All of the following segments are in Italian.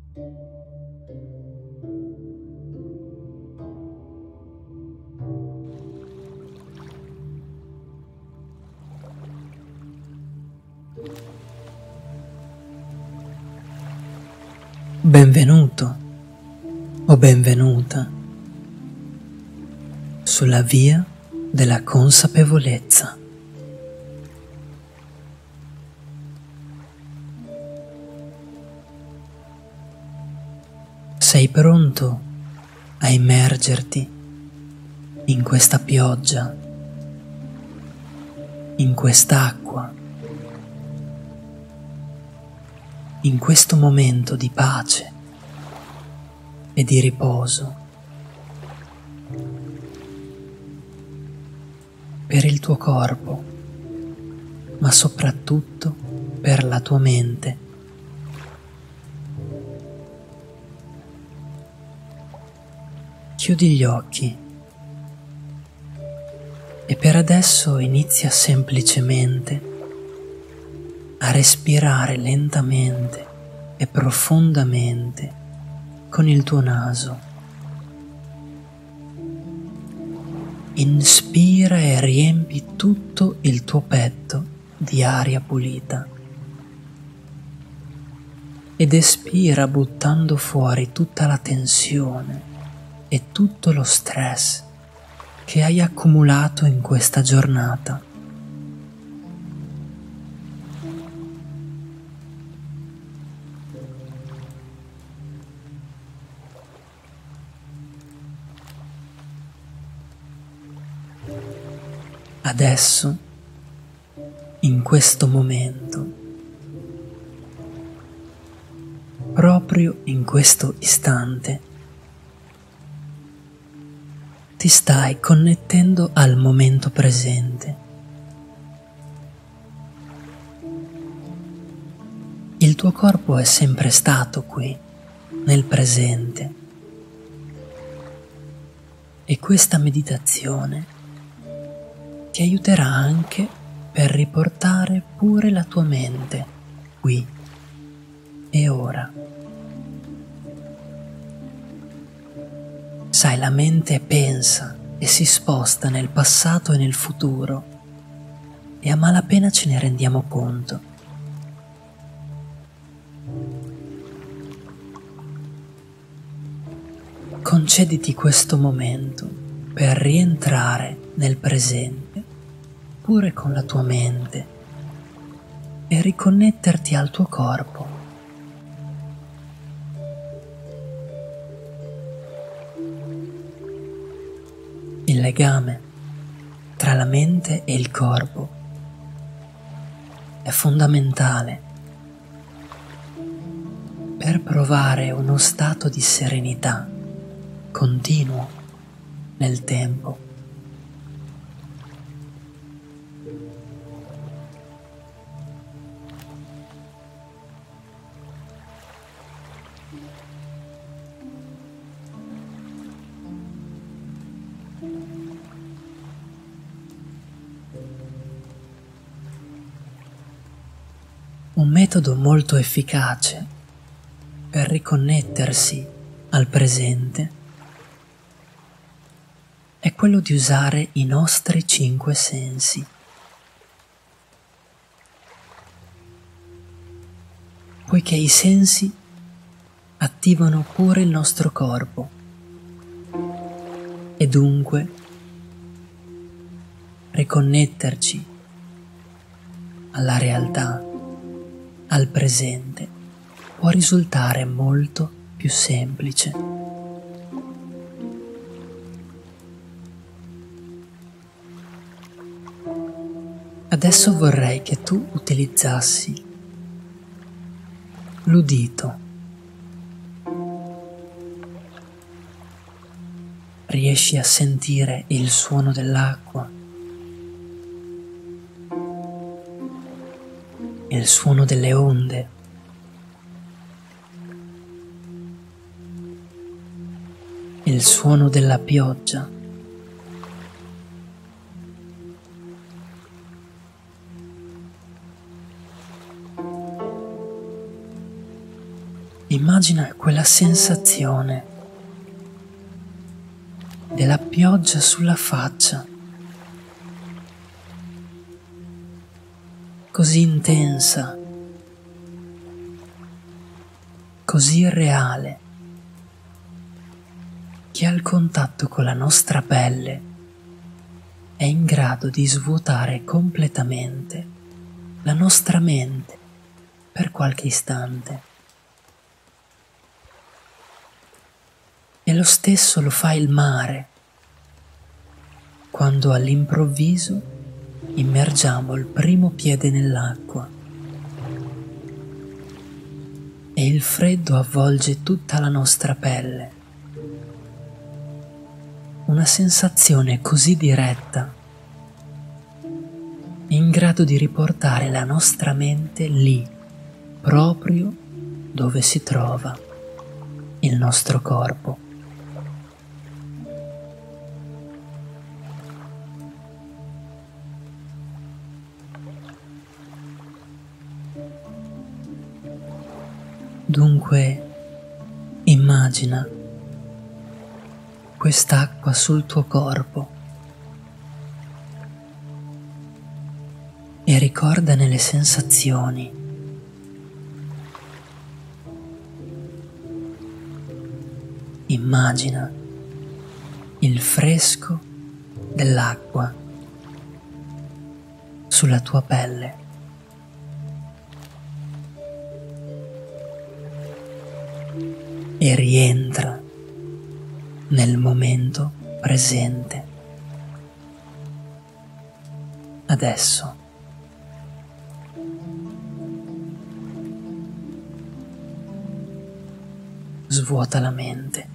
Benvenuto o benvenuta sulla via della consapevolezza. Sei pronto a immergerti in questa pioggia, in quest'acqua, in questo momento di pace e di riposo per il tuo corpo, ma soprattutto per la tua mente. Chiudi gli occhi e per adesso inizia semplicemente a respirare lentamente e profondamente con il tuo naso. Inspira e riempi tutto il tuo petto di aria pulita ed espira buttando fuori tutta la tensione e tutto lo stress che hai accumulato in questa giornata. Adesso, in questo momento, proprio in questo istante, ti stai connettendo al momento presente. Il tuo corpo è sempre stato qui, nel presente, e questa meditazione ti aiuterà anche per riportare pure la tua mente qui e ora. Sai, la mente pensa e si sposta nel passato e nel futuro e a malapena ce ne rendiamo conto. Concediti questo momento per rientrare nel presente pure con la tua mente e riconnetterti al tuo corpo. Il legame tra la mente e il corpo è fondamentale per provare uno stato di serenità continuo nel tempo. Un metodo molto efficace per riconnettersi al presente è quello di usare i nostri 5 sensi. Poiché i sensi attivano pure il nostro corpo e dunque riconnetterci alla realtà, al presente, può risultare molto più semplice. Adesso vorrei che tu utilizzassi l'udito. Riesci a sentire il suono dell'acqua, il suono delle onde, il suono della pioggia, Immagina quella sensazione della pioggia sulla faccia, così intensa, così reale, che al contatto con la nostra pelle è in grado di svuotare completamente la nostra mente per qualche istante. E lo stesso lo fa il mare, quando all'improvviso immergiamo il primo piede nell'acqua e il freddo avvolge tutta la nostra pelle. Una sensazione così diretta, in grado di riportare la nostra mente lì, proprio dove si trova il nostro corpo. Dunque, immagina quest'acqua sul tuo corpo e ricordane le sensazioni. Immagina il fresco dell'acqua sulla tua pelle. E rientra nel momento presente. Adesso. Svuota la mente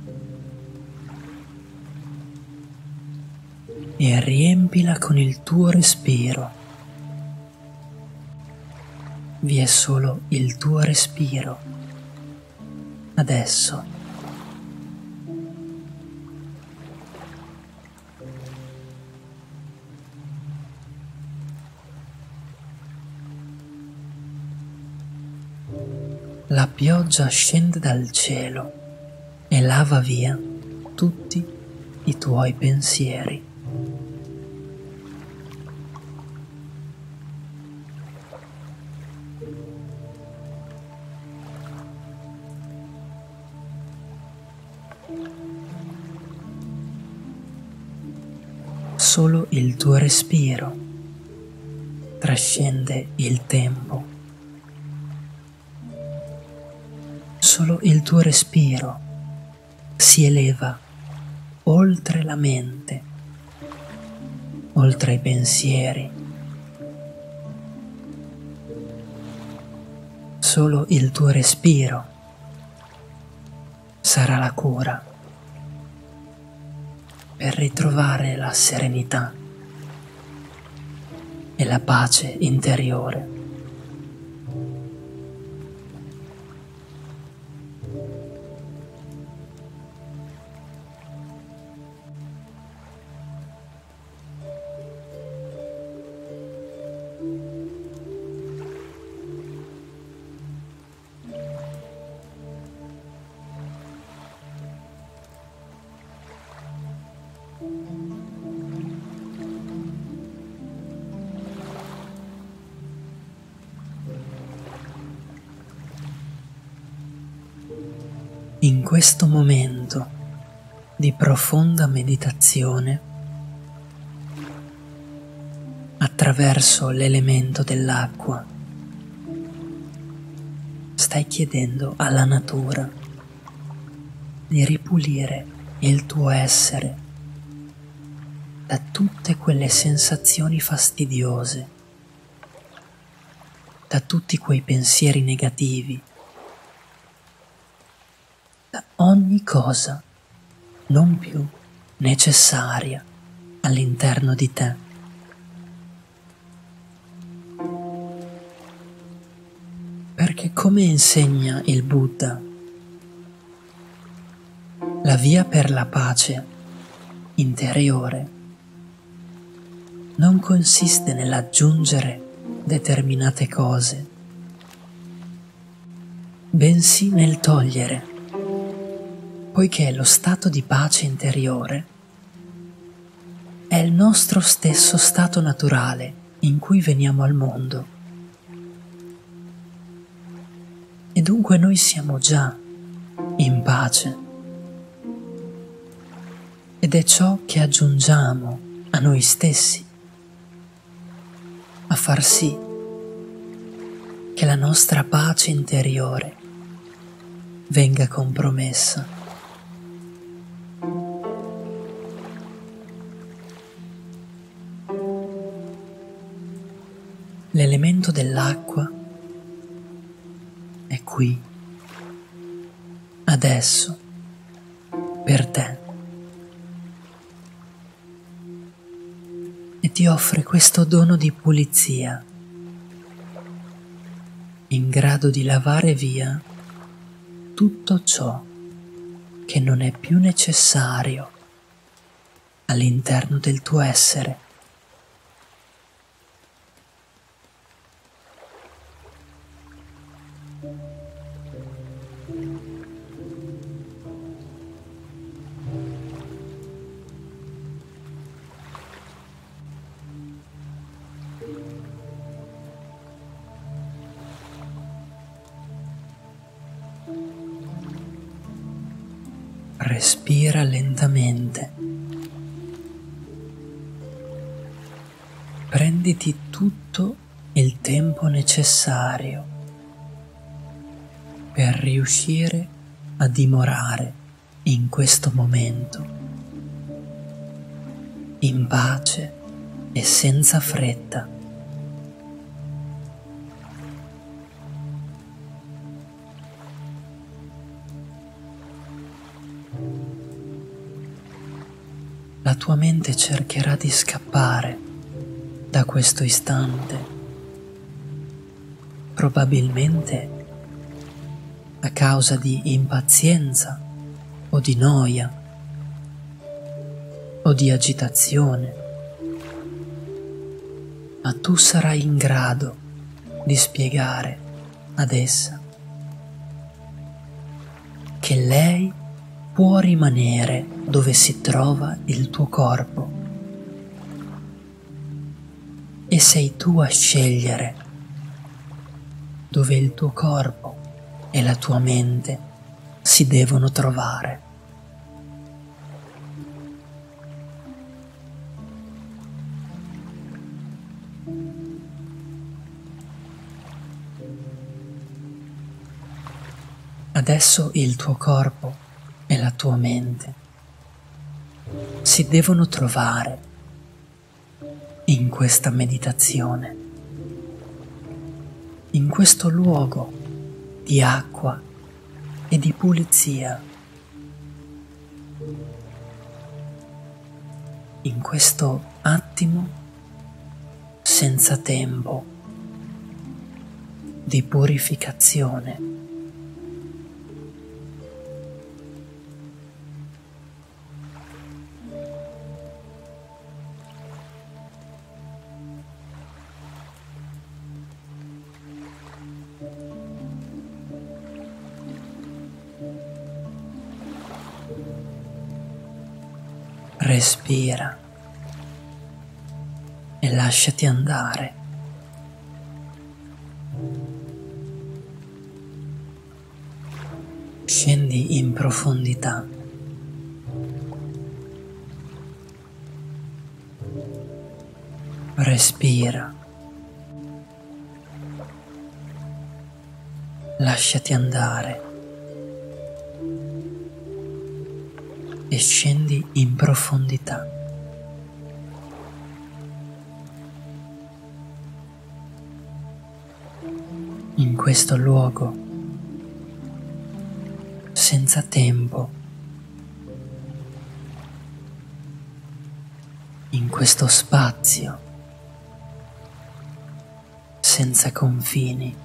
e riempila con il tuo respiro. Vi è solo il tuo respiro. Adesso. La pioggia scende dal cielo e lava via tutti i tuoi pensieri. Solo il tuo respiro trascende il tempo. Solo il tuo respiro si eleva oltre la mente, oltre i pensieri. Solo il tuo respiro sarà la cura per ritrovare la serenità e la pace interiore. In questo momento di profonda meditazione, attraverso l'elemento dell'acqua, stai chiedendo alla natura di ripulire il tuo essere da tutte quelle sensazioni fastidiose, da tutti quei pensieri negativi, da ogni cosa non più necessaria all'interno di te. Perché come insegna il Buddha, la via per la pace interiore non consiste nell'aggiungere determinate cose, bensì nel togliere, poiché lo stato di pace interiore è il nostro stesso stato naturale in cui veniamo al mondo. E dunque noi siamo già in pace. Ed è ciò che aggiungiamo a noi stessi a far sì che la nostra pace interiore venga compromessa. L'elemento dell'acqua è qui, adesso, per te. E ti offre questo dono di pulizia, in grado di lavare via tutto ciò che non è più necessario all'interno del tuo essere. Respira lentamente. Prenditi tutto il tempo necessario per riuscire a dimorare in questo momento, in pace e senza fretta. La tua mente cercherà di scappare da questo istante, probabilmente a causa di impazienza o di noia o di agitazione, ma tu sarai in grado di spiegare ad essa che lei può rimanere dove si trova il tuo corpo e sei tu a scegliere dove il tuo corpo e la tua mente si devono trovare. Adesso il tuo corpo e la tua mente si devono trovare in questa meditazione, in questo luogo di acqua e di pulizia, in questo attimo senza tempo di purificazione. Respira e lasciati andare. Scendi in profondità. Respira. Lasciati andare. E scendi in profondità. In questo luogo, senza tempo, in questo spazio, senza confini.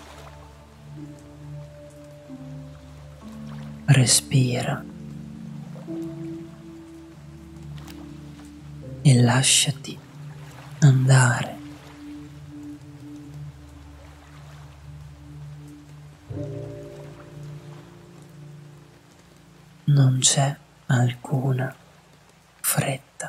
Respira. E lasciati andare. Non c'è alcuna fretta.